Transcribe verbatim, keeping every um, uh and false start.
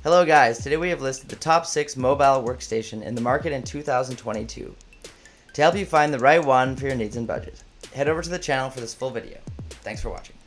Hello guys, today we have listed the top six mobile workstation in the market in two thousand twenty-two. To help you find the right one for your needs and budget, head over to the channel for this full video. Thanks for watching.